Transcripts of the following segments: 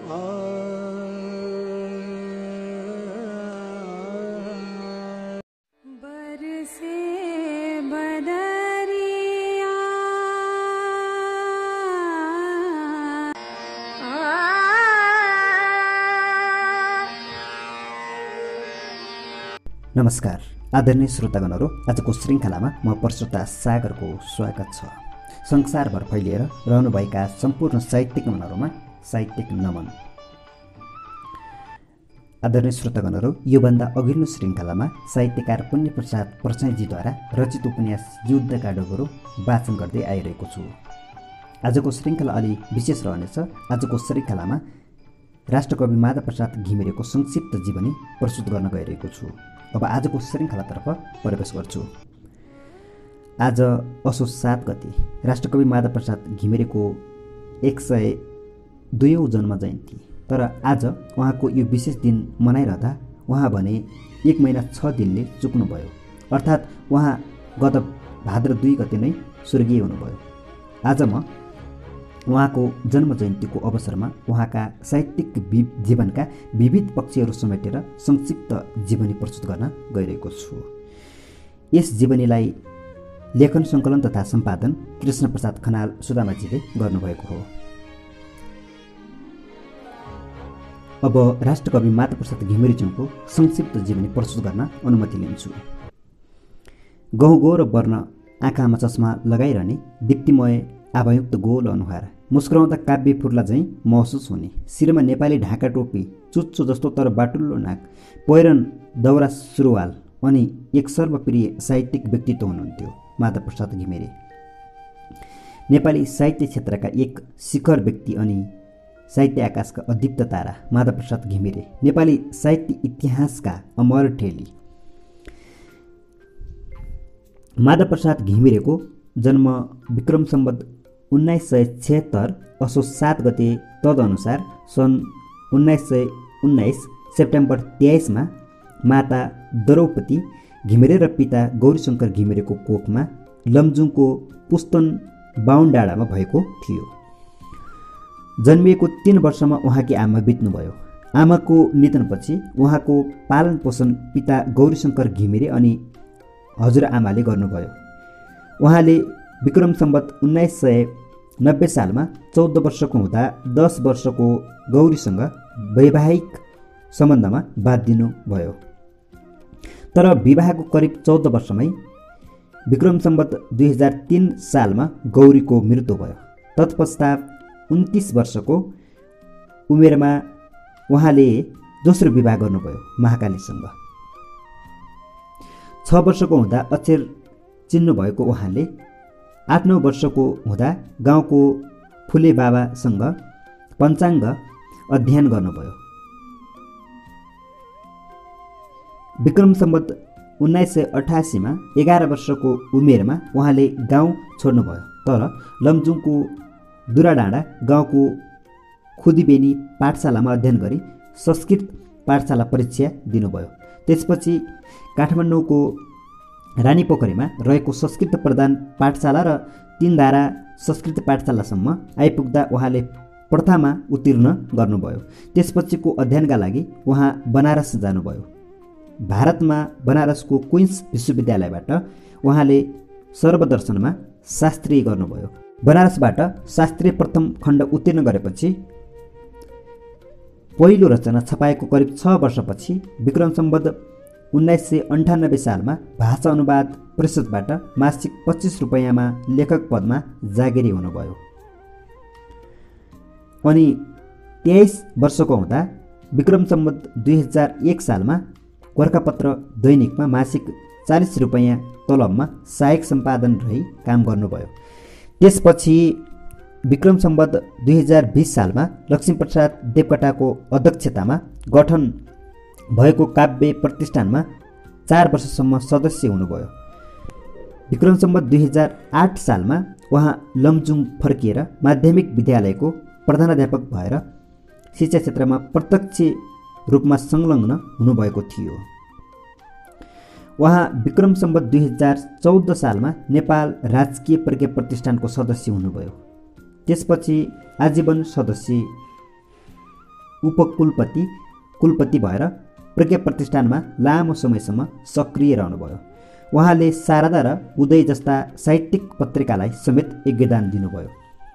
नमस्कार आदरणीय श्रोतागणहरू, आजको श्रृङ्खलामा म परश्रोता सागरको स्वागत छ। संसारभर फैलिएर रहनुभएका सम्पूर्ण साहित्यिक मनहरूमा साहित्यिक नमन। आदरणीय श्रोतागणहरू, योभन्दा अघिल्लो श्रृङ्खलामा साहित्यकार पुण्यप्रसाद प्रसाईजीद्वारा रचित उपन्यास युद्धका डोगरो वाचन गर्दै आइरहेको छु। आजको श्रृङ्खला अलि विशेष रहनेछ। आजको श्रृङ्खलामा राष्ट्रकवि माधवप्रसाद घिमिरेको संक्षिप्त जीवनी प्रस्तुत गर्न गइरहेको छु। अब आजको श्रृङ्खलातर्फ प्रवेश गर्छु। आज असोज 7 गते राष्ट्रकवि माधवप्रसाद घिमिरेको 102औं जन्म जयन्ती। तर आज उहाँको यो विशेष दिन मनाइरहँदा उहाँ भने 1 महिना 6 दिनले चुक्नुभयो। अर्थात् उहाँ गत भाद्र 2 गते नै स्वर्गीय हुनुभयो। आज म उहाँको जन्म जयन्तीको अवसरमा उहाँका साहित्यिक जीवनका विविध पक्षहरू समेटेर संक्षिप्त जीवनी प्रस्तुत गर्न गइरहेको छु। यस जीवनीलाई लेखन सङ्कलन तथा सम्पादन कृष्णप्रसाद खनाल सुदामाजीले गर्नुभएको हो। अब राष्ट्रकवि माधवप्रसाद घिमिरेज्यूको संक्षिप्त जीवनी प्रस्तुत गर्न अनुमति लिन्छु। गहुँ र वर्ण, आँखामा चस्मा लगाइरहने, दीप्तिमय आभायुक्त गोल अनुहार, मुस्कुराउँदा काव्य फुर्ला झैँ महसुस हुने, शिरमा नेपाली ढाका टोपी, चुच्चो जस्तो तर बाटुल्लो नाक, पहिरन दौरा सुरुवाल अनि एक सर्वप्रिय साहित्यिक व्यक्तित्व हुनुहुन्थ्यो माधवप्रसाद घिमिरे। नेपाली साहित्य क्षेत्रका एक शिखर व्यक्ति अनि साहित्य आकाशका अदीप्त तारा माधवप्रसाद घिमिरे नेपाली साहित्य इतिहासका अमर ठेली। माधवप्रसाद घिमिरेको जन्म विक्रम सम्वत 1976 असोज 7 गते, तदनुसार सन् 1919 सेप्टेम्बर 23 मा माता द्रौपदी घिमिरे र पिता गौरीशङ्कर घिमिरेको कोखमा लमजुङको पुस्तन बाहुनडाँडामा भएको थियो। जन्मिएको 3 वर्षमा उहाँकी आमा बित्नुभयो। आमाको निधनपछि उहाँको पालन पोषण पिता गौरीशङ्कर घिमिरे अनि हजुरआमाले गर्नुभयो। उहाँले विक्रम सम्वत 1990 सालमा 14 वर्षको हुँदा 10 वर्षको गौरीसँग वैवाहिक सम्बन्धमा बाँधिनुभयो। तर विवाहको करिब 14 वर्षमै विक्रम सम्वत 2003 सालमा गौरीको मृत्यु भयो। तत्पश्चात 29 वर्षको उमेरमा उहाँले दोस्रो विवाह गर्नुभयो महाकालीसँग। 6 वर्षको हुँदा अक्षर चिन्नुभएको उहाँले 8-9 वर्षको हुँदा गाउँको फुले बाबासँग पञ्चाङ्ग अध्ययन गर्नुभयो। विक्रम सम्वत 1988 मा 11 वर्षको उमेरमा उहाँले गाउँ छोड्नुभयो। तर लमजुङको दुराडाँडा गाउँको खुदीबेनी पाठशालामा अध्ययन गरी संस्कृत पाठशाला परीक्षा दिनुभयो। त्यसपछि काठमाडौँको रानीपोखरीमा रहेको संस्कृत प्रधान पाठशाला र 3 धारा संस्कृत पाठशालासम्म आइपुग्दा उहाँले प्रथामा उत्तीर्ण गर्नुभयो। त्यसपछिको अध्ययनका लागि उहाँ बनारस जानुभयो। भारतमा बनारसको क्वीन्स विश्वविद्यालयबाट उहाँले सर्वदर्शनमा शास्त्री गर्नुभयो। बनारसबाट शास्त्रीय प्रथम खण्ड उत्तीर्ण गरेपछि पहिलो रचना छपाएको करिब 6 वर्षपछि विक्रम सम्वत 1998 सालमा भाषा अनुवाद परिषदबाट मासिक 25 रुपैयाँमा लेखक पदमा जागिरी हुनुभयो। अनि 23 वर्षको हुँदा विक्रम सम्वत 2001 सालमा गोरखापत्र दैनिकमा मासिक 40 रुपैयाँ तलबमा सहायक सम्पादन रही काम गर्नुभयो। त्यसपछि विक्रम सम्वत 2020 सालमा लक्ष्मीप्रसाद देवकोटाको अध्यक्षतामा गठन भएको काव्य प्रतिष्ठानमा 4 वर्षसम्म सदस्य हुनुभयो। विक्रम सम्वत 2008 सालमा उहाँ लमजुङ फर्किएर माध्यमिक विद्यालयको प्रधानाध्यापक भएर शिक्षा क्षेत्रमा प्रत्यक्ष रूपमा संलग्न हुनुभएको थियो। उहाँ विक्रम सम्वत 2014 सालमा नेपाल राजकीय प्रज्ञा प्रतिष्ठानको सदस्य हुनुभयो। त्यसपछि आजीवन सदस्य कुलपति भएर प्रज्ञा प्रतिष्ठानमा लामो समयसम्म सक्रिय रहनुभयो। उहाँले शारदा र उदय जस्ता साहित्यिक पत्रिकालाई समेत योगदान दिनुभयो।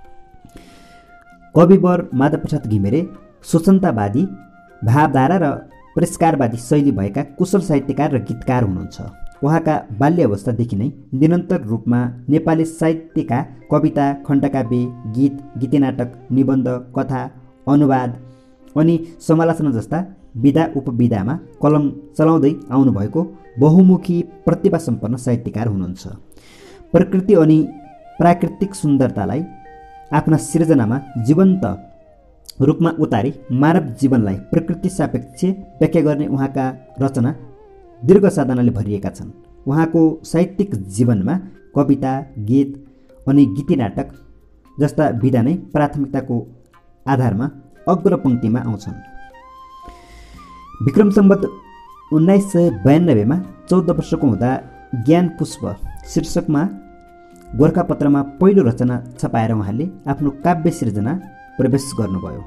कविवर माधवप्रसाद घिमिरे स्वतन्त्रवादी भावधारा र परिष्कारवादी शैली भएका कुशल साहित्यकार र गीतकार हुनुहुन्छ। उहाँका बाल्य अवस्थादेखि नै निरन्तर रूपमा नेपाली साहित्यका कविता, खण्डकाव्य, गीत, गीतिनाटक, निबन्ध, कथा, अनुवाद अनि समालोचना जस्ता विधा उपविधामा कलम चलाउँदै आउनुभएको बहुमुखी प्रतिभा सम्पन्न साहित्यकार हुनुहुन्छ। प्रकृति अनि प्राकृतिक सुन्दरतालाई आफ्ना सिर्जनामा जीवन्त रूपमा उतारी मानव जीवनलाई प्रकृति सापेक्ष व्याख्या गर्ने उहाँका रचना दीर्घ साधनाले भरिएका छन्। उहाँको साहित्यिक जीवनमा कविता, गीत अनि गीतिनाटक जस्ता विधा नै प्राथमिकताको आधारमा अग्रपङ्क्तिमा आउँछन्। विक्रम सम्वत 1992 14 वर्षको हुँदा ज्ञान पुष्प शीर्षकमा गोरखापत्रमा पहिलो रचना छपाएर उहाँले आफ्नो काव्य सिर्जना प्रवेश गर्नुभयो।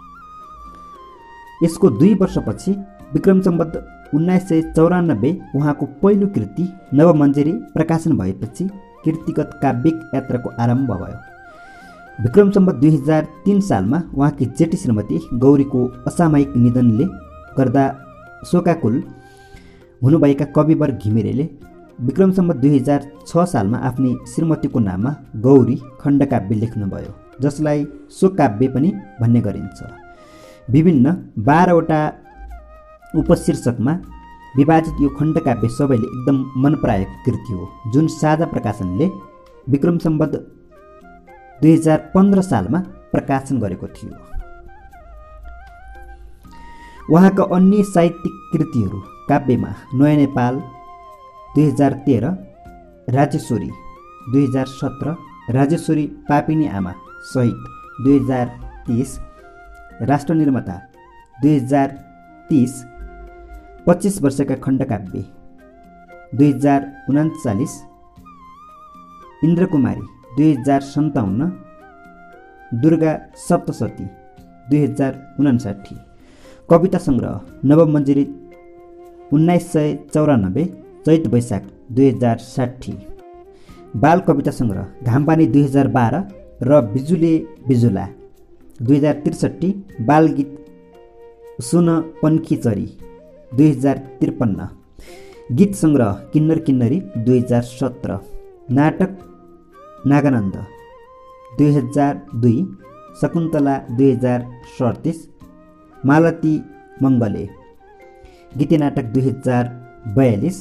यसको 2 वर्षपछि विक्रम सम्वत 1994 उहाँको पहिलो कृति नवमञ्जरी प्रकाशन भएपछि कृतिगत काव्यिक यात्राको आरम्भ भयो। विक्रम सम्वत 2003 सालमा उहाँकी जेठी श्रीमती गौरीको असामयिक निधनले गर्दा शोकाकुल हुनुभएका कविवर घिमिरेले विक्रम सम्वत 2006 सालमा आफ्नी श्रीमतीको नाममा गौरी खण्डकाव्य लेख्नुभयो, जसलाई शोककाव्य पनि भन्ने गरिन्छ। विभिन्न 12वटा उपशीर्षकमा विभाजित यो खण्डकाव्य सबैले एकदम मन पराएको कृति हो, जुन साझा प्रकाशनले विक्रम सम्वत 2015 सालमा प्रकाशन गरेको थियो। उहाँका अन्य साहित्यिक कृतिहरू काव्यमा नयाँ नेपाल 2013, राजेश्वरी 2017, राजेश्वरी पापिनी आमा सहित 2030, राष्ट्र निर्माता 2030, 25 वर्षका खण्डकाव्य 2039, इन्द्रकुमारी 2057, दुर्गा सप्तशती 2059, कविता सङ्ग्रह नवमञ्जरी 1994, चैत वैशाख 2060, बाल कविता सङ्ग्रह घामपानी 2012 र बिजुले बिजुला 2063, बालगीत सुन पन्खी चरी 2053, गीत सङ्ग्रह किन्नर किन्नरी 2017, नाटक नागानन्द 2002, शकुन्तला 2037, मालती मङ्गले गीतिनाटक 2042,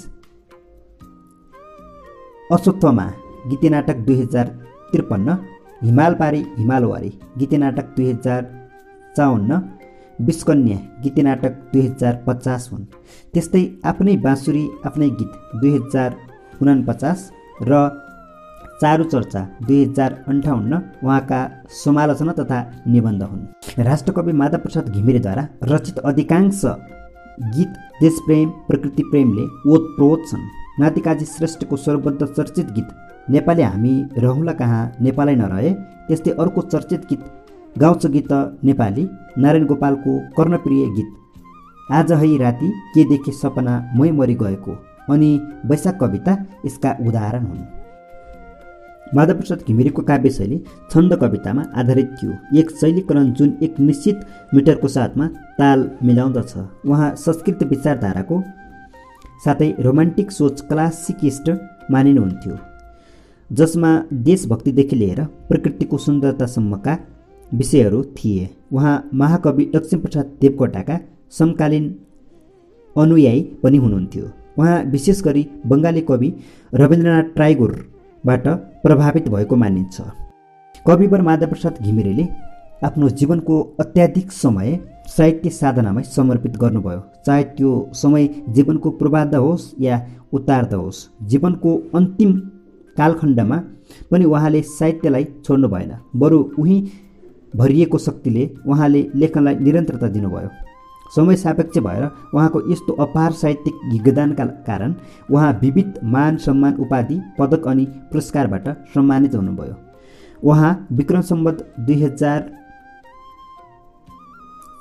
अश्वत्थमा गीतिनाटक 2053, हिमालपारी हिमालवारी गीतिनाटक 2054, विषकन्या गीतिनाटक 2050 हुन्। त्यस्तै आफ्नै बाँसुरी आफ्नै गीत 2049 र चारु चर्चा 2058 उहाँका समालोचना तथा निबन्ध हुन्। राष्ट्रकवि माधवप्रसाद घिमिरेद्वारा रचित अधिकांश गीत देशप्रेम प्रकृति प्रेमले ओतप्रोत छन्। नातिकाजी श्रेष्ठको स्वरबद्ध चर्चित गीत नेपाली हामी रहुला कहाँ नेपालै नरहे, त्यस्तै अर्को चर्चित गीत गाउँछ गीत नेपाली नारायण गोपालको कर्णप्रिय गीत आज है राति के देखे सपना मै मरि गएको अनि वैशाख कविता यसका उदाहरण हुन्। माधवप्रसाद घिमिरेको काव्यशैली छन्द कवितामा आधारित थियो, एक शैलीकरण जुन एक निश्चित मिटरको साथमा ताल मिलाउँदछ। उहाँ संस्कृत विचारधाराको साथै रोमान्टिक सोच क्लासिकिस्ट मानिनुहुन्थ्यो, जसमा देशभक्तिदेखि लिएर प्रकृतिको सुन्दरतासम्मका विषयहरू थिए। उहाँ महाकवि लक्ष्मीप्रसाद देवकोटाका समकालीन अनुयायी पनि हुनुहुन्थ्यो। उहाँ विशेष गरी बङ्गाली कवि रविन्द्रनाथ ट्यागोरबाट प्रभावित भएको मानिन्छ। कविवर माधवप्रसाद घिमिरेले आफ्नो जीवनको अत्याधिक समय साहित्य साधनामै समर्पित गर्नुभयो। चाहे त्यो समय जीवनको पूर्वार्ध होस् या उत्तरार्ध होस्, जीवनको अन्तिम कालखण्डमा पनि उहाँले साहित्यलाई छोड्नु भएन, बरु उही भरिएको शक्तिले उहाँले लेखनलाई निरन्तरता दिनुभयो। समय सापेक्ष भएर उहाँको यस्तो अपार साहित्यिक योगदानका कारण उहाँ विविध मान सम्मान उपाधि पदक अनि पुरस्कारबाट सम्मानित हुनुभयो। उहाँ विक्रम सम्वत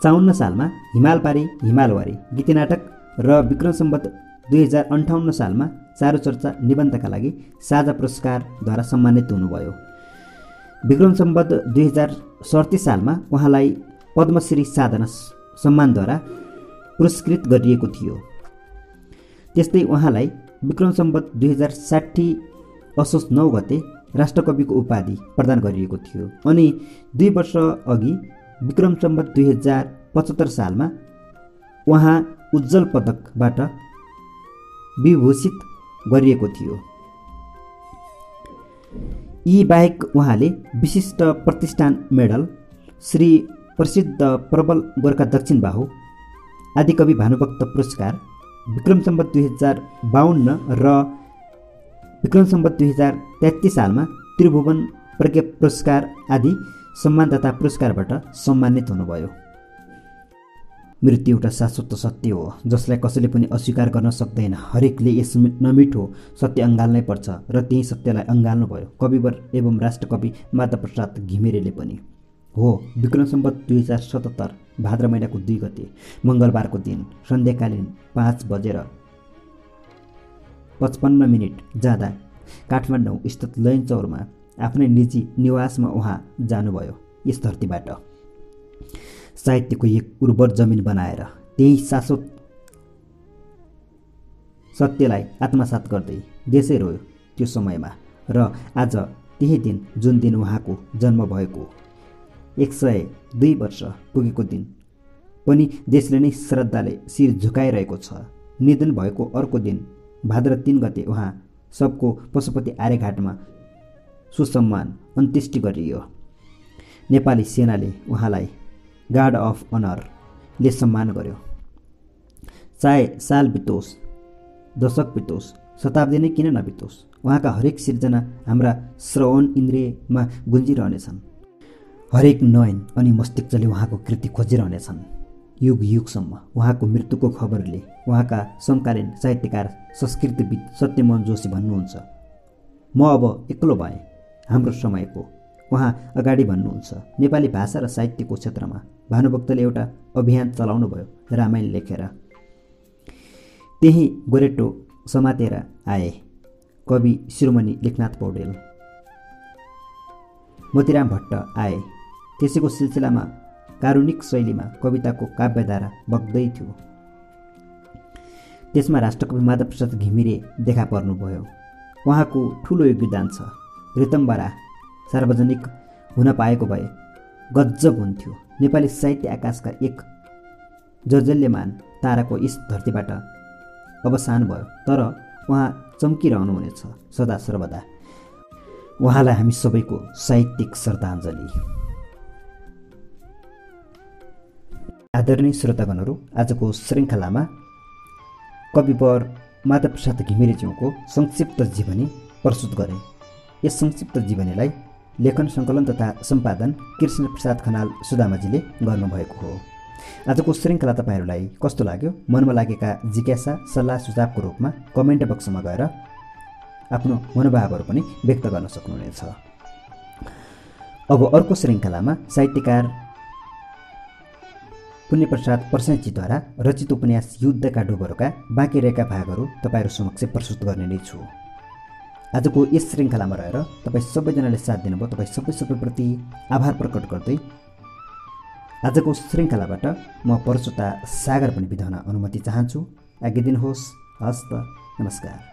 54 सालमा हिमाल पारी हिमालवारी गीति नाटक र विक्रम सम्वत 2058 सालमा चारु चर्चा निबन्धका लागि साझा पुरस्कारद्वारा सम्मानित हुनुभयो। विक्रम सम्वत 2037 सालमा उहाँलाई पद्मश्री साधना सम्मानद्वारा पुरस्कृत गरिएको थियो। त्यस्तै उहाँलाई विक्रम सम्वत 2060 असोज 9 गते राष्ट्रकविको उपाधि प्रदान गरिएको थियो अनि 2 वर्ष अघि विक्रम सम्वत 2075 सालमा उहाँ उज्जवल पदकबाट विभूषित गरिएको थियो। यी बाहेक उहाँले विशिष्ट प्रतिष्ठान मेडल, श्री प्रसिद्ध प्रबल गोर्खा दक्षिण बाहु, आदिकवि भानुभक्त पुरस्कार, विक्रम सम्वत 2052 र विक्रम सम्वत 2033 सालमा त्रिभुवन प्रज्ञा पुरस्कार आदि सम्मान तथा पुरस्कारबाट सम्मानित हुनुभयो। मृत्यु एउटा शाश्वत सत्य हो जसलाई कसैले पनि अस्वीकार गर्न सक्दैन। हरेकले यस नमिठो सत्य अँगाल्नै पर्छ र त्यही सत्यलाई अँगाल्नुभयो कविवर एवं राष्ट्रकवि माधवप्रसाद घिमिरेले पनि हो। विक्रम सम्वत 2077 भाद्र महिनाको 2 गते मङ्गलबारको दिन सन्ध्याकालीन 5:55 जाँदा काठमाडौँ स्थित लयनचौरमा आफ्नै निजी निवासमा उहाँ जानुभयो यस धरतीबाट। साहित्यको एक उर्वर जमिन बनाएर त्यही शाश्वत सत्यलाई आत्मसात गर्दै देशै रोयो त्यो समयमा। र आज त्यही दिन जुन दिन उहाँको जन्म भएको 102 वर्ष पुगेको दिन पनि देशले नै श्रद्धाले शिर झुकाइरहेको छ। निधन भएको अर्को दिन भाद्र 3 गते उहाँ सबको पशुपति आर्यघाटमा सुसम्मान अन्त्येष्टि गरियो। नेपाली सेनाले उहाँलाई गार्ड अफ अनरले सम्मान गर्यो। चाहे साल बितोस्, दशक बितोस्, शताब्दी नै किन नबितोस्, उहाँका हरेक सिर्जना हाम्रा श्रवण इन्द्रियमा गुन्जिरहनेछन्। हरेक नयन अनि मस्तिष्कले उहाँको कृति खोजिरहनेछन्। युग युगसम्म उहाँको मृत्युको खबरले उहाँका समकालीन साहित्यकार संस्कृतिविद सत्यमोहन जोशी भन्नुहुन्छ, म अब एक्लो भएँ हाम्रो समयको। उहाँ अगाडि भन्नुहुन्छ, नेपाली भाषा र साहित्यको क्षेत्रमा भानुभक्तले एउटा अभियान चलाउनु भयो रामायण लेखेर। त्यही गोरेटो समातेर आए कवि शिरोमणि लेखनाथ पौडेल, मोतीराम भट्ट आए। त्यसैको सिलसिलामा कारुणिक शैलीमा कविताको काव्यधारा बग्दै थियो। त्यसमा राष्ट्रकवि माधवप्रसाद घिमिरे देखा पर्नुभयो। उहाँको ठुलो योगदान छ। ऋतम्बरा सार्वजनिक हुन पाएको भए गजब हुन्थ्यो। नेपाली साहित्य आकाशका एक जजल्यमान ताराको यस धरतीबाट अवसान भयो, तर उहाँ चम्किरहनुहुनेछ सदा सर्वदा। उहाँलाई हामी सबैको साहित्यिक श्रद्धाञ्जली। आदरणीय श्रोतागणहरू, आजको श्रृङ्खलामा कविवर माधवप्रसाद घिमिरेज्यूको संक्षिप्त जीवनी प्रस्तुत गरे। यस संक्षिप्त जीवनीलाई लेखन सङ्कलन तथा सम्पादन कृष्ण प्रसाद खनाल सुदामाजीले गर्नुभएको हो। आजको श्रृङ्खला तपाईँहरूलाई कस्तो लाग्यो? मनमा लागेका जिज्ञासा सल्लाह सुझावको रूपमा कमेन्ट बक्समा गएर आफ्नो मनोभावहरू पनि व्यक्त गर्न सक्नुहुनेछ। अब अर्को श्रृङ्खलामा साहित्यकार पुण्यप्रसाद प्रसादजीद्वारा रचित उपन्यास युद्धका डोबरका बाँकी रहेका भागहरू तपाईँहरू समक्ष प्रस्तुत गर्ने नै छु। आजको यस श्रृङ्खलामा रहेर तपाईँ सबैजनाले साथ दिनुभयो, तपाईँ सबैप्रति आभार प्रकट गर्दै आजको श्रृङ्खलाबाट म परशुता सागर पनि बिदा हुन अनुमति चाहन्छु। आज्ञा दिनुहोस्। हस्त, नमस्कार।